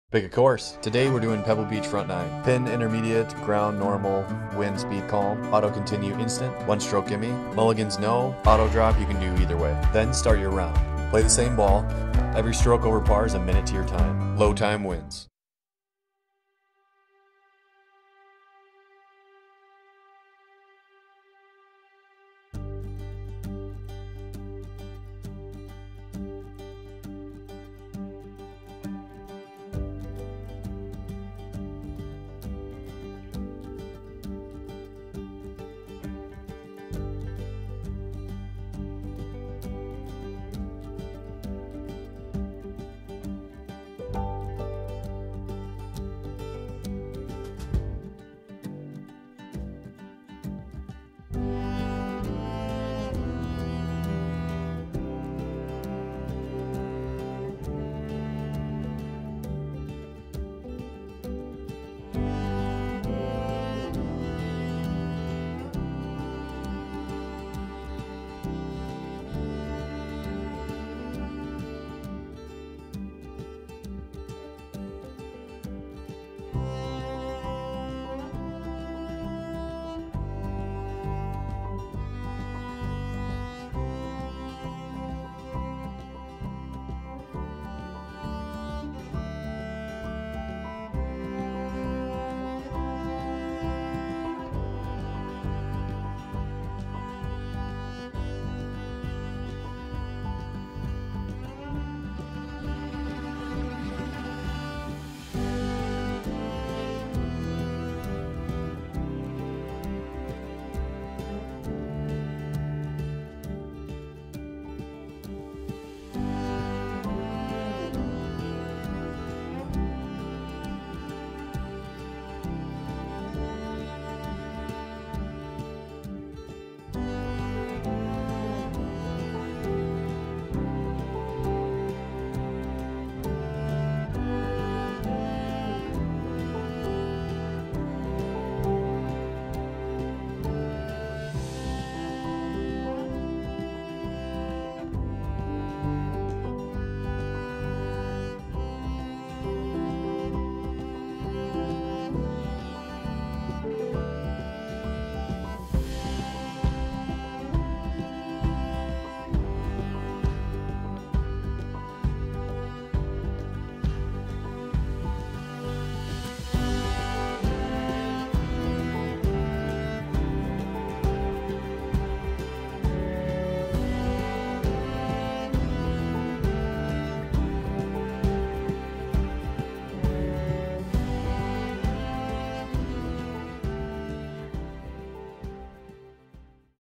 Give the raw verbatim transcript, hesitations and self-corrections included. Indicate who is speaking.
Speaker 1: Pick a course. Today we're doing Pebble Beach front nine. Pin intermediate, ground normal, wind speed calm, auto continue instant, one stroke gimme, mulligans no, auto drop you can do either way. Then start your round. Play the same ball. Every stroke over par is a minute to your time. Low time wins.